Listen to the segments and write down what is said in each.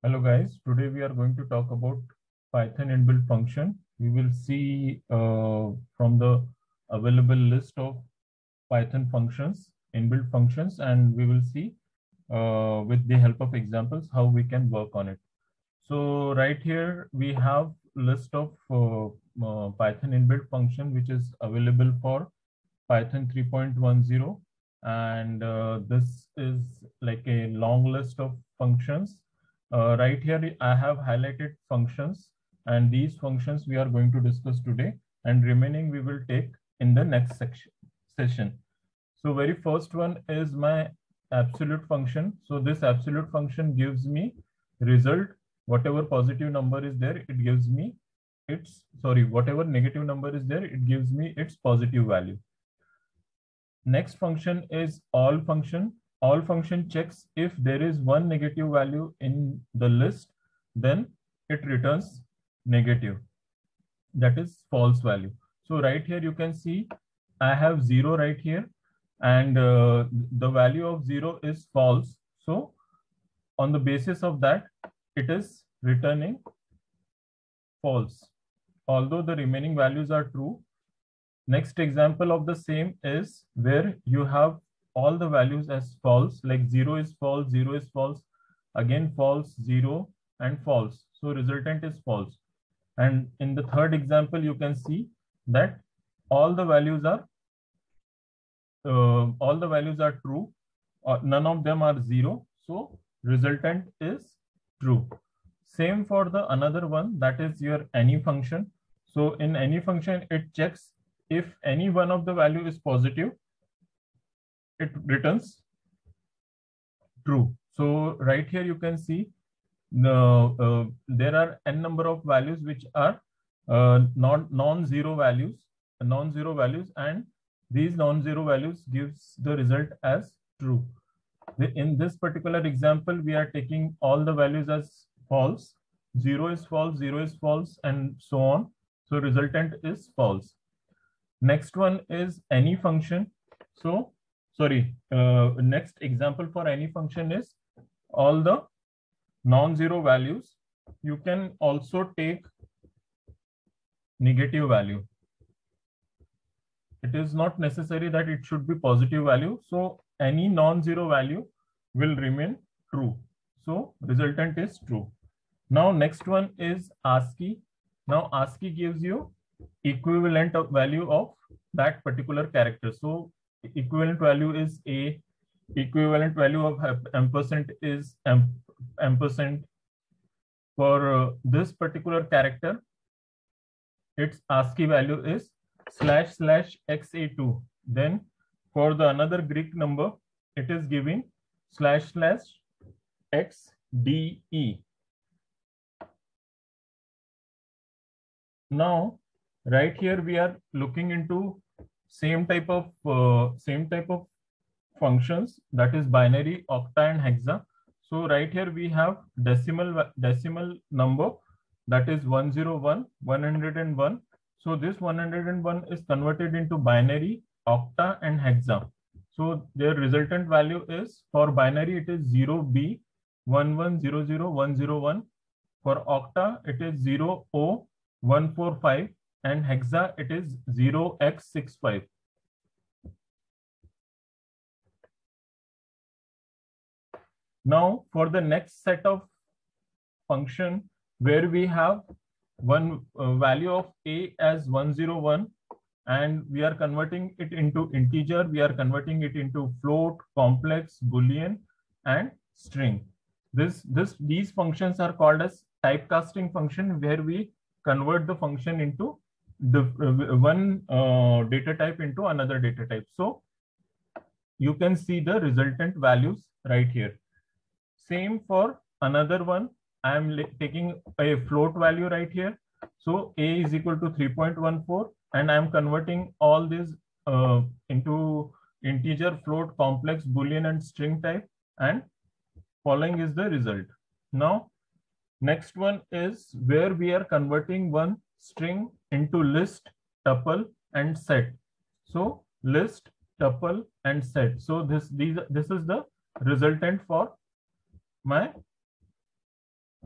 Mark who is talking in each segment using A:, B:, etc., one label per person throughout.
A: Hello guys, today we are going to talk about Python inbuilt function. We will see from the available list of Python functions, inbuilt functions, and we will see with the help of examples how we can work on it. So right here we have list of Python inbuilt function which is available for Python 3.10, and this is like a long list of functions. Right here, I have highlighted functions, and these functions we are going to discuss today, and remaining we will take in the next session. So very first one is my absolute function. So this absolute function gives me result. Whatever positive number is there, it gives me whatever negative number is there, it gives me its positive value. Next function is all function. All function checks if there is one negative value in the list, then it returns negative. That is false value. So right here you can see I have 0 right here, and the value of 0 is false. So on the basis of that, it is returning false, although the remaining values are true. Next example of the same is where you have all the values as false, like 0 is false, 0 is false, again false, 0, and false. So resultant is false. And in the third example, you can see that all the values are true. None of them are 0. So resultant is true. Same for the another one, that is your any function. So in any function, it checks if any one of the value is positive, it returns true. So right here you can see there are n number of values which are non-zero values, and these non-zero values gives the result as true. In this particular example, we are taking all the values as false. 0 is false, 0 is false, and so on. So resultant is false. Next one is any function. So, next example for any function is all the non-zero values. You can also take negative value. It is not necessary that it should be positive value. So any non-zero value will remain true. So resultant is true. Now next one is ASCII. Now ASCII gives you equivalent of value of that particular character. So equivalent value is A, equivalent value of ampersand is ampersand. For this particular character, its ASCII value is //xa2. Then for the another Greek number, it is giving //xde. Now, right here we are looking into same type of functions, that is binary, octa, and hexa. So right here we have decimal number, that is 101, 101. So this 101 is converted into binary, octa, and hexa. So their resultant value is, for binary it is 0b 1100101. For octa it is 0O145, and hexa it is 0x65. Now for the next set of function where we have one value of A as 101, and we are converting it into integer, we are converting it into float, complex, boolean, and string. These functions are called as typecasting function, where we convert the function into the one data type into another data type. So you can see the resultant values right here. Same for another one. I am taking a float value right here. So A is equal to 3.14, and I am converting all these into integer, float, complex, boolean, and string type, and following is the result. Now, next one is where we are converting one string into list, tuple, and set. So list, tuple, and set. So this is the resultant for my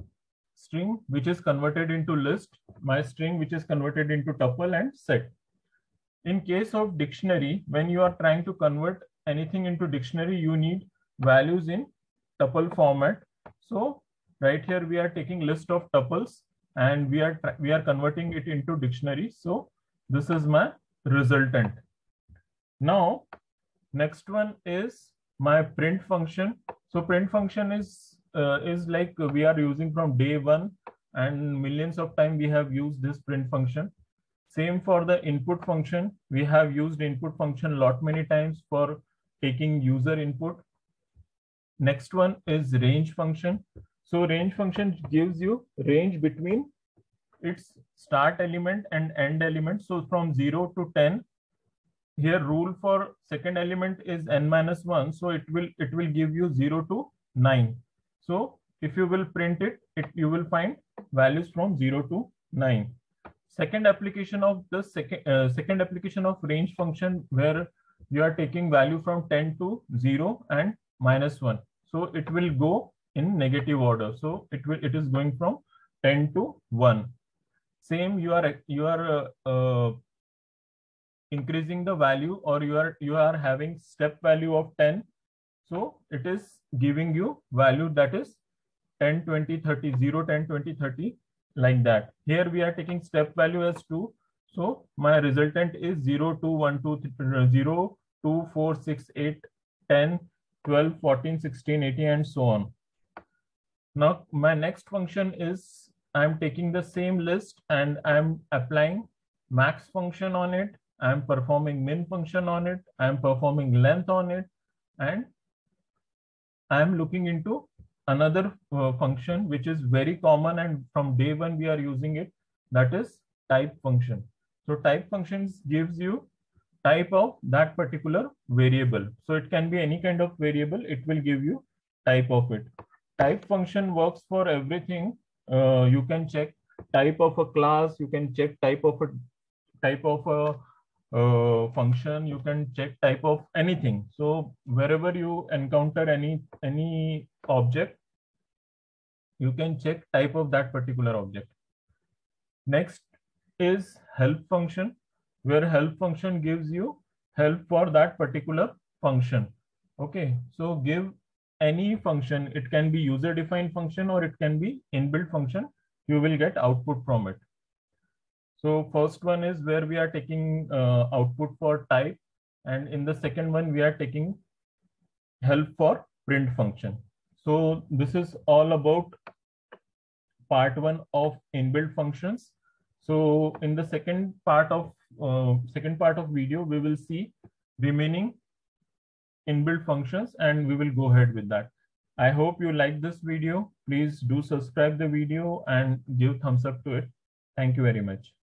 A: string which is converted into list, my string which is converted into tuple and set. In case of dictionary, when you are trying to convert anything into dictionary, you need values in tuple format. So right here we are taking list of tuples and we are converting it into dictionary. So this is my resultant. Now next one is my print function. So print function is like we are using from day one, and millions of times we have used this print function. Same for the input function. We have used input function lot many times for taking user input. Next one is range function. So range function gives you range between its start element and end element. So from 0 to 10. Here rule for second element is n-1, so it will give you 0 to 9. So if you will print it, you will find values from 0 to 9. Second application of the second application of range function, where you are taking value from 10 to 0 and -1. So it will go in negative order. So it is going from 10 to 1. Same, you are increasing the value, or you are having step value of 10. So it is giving you value that is 10, 20, 30, 0, 10, 20, 30, like that. Here we are taking step value as 2. So my resultant is 0, 2, 1, 2, 3, 0, 2, 4, 6, 8, 10, 12, 14, 16, 18, and so on. Now my next function is I'm taking the same list and I'm applying max function on it. I'm performing min function on it. I'm performing length on it. And I'm looking into another function which is very common, and from day one we are using it, that is type function. So type functions gives you type of that particular variable. So it can be any kind of variable, it will give you type of it. Type function works for everything. You can check type of a class, you can check type of a function, you can check type of anything. So wherever you encounter any object, you can check type of that particular object. Next is help function, where help function gives you help for that particular function. Okay, so give any function, it can be user defined function or it can be inbuilt function, you will get output from it. So first one is where we are taking output for type, and in the second one we are taking help for print function. So this is all about part one of inbuilt functions. So in the second part of video, we will see remaining inbuilt functions and we will go ahead with that. I hope you like this video. Please do subscribe the video and give thumbs up to it. Thank you very much.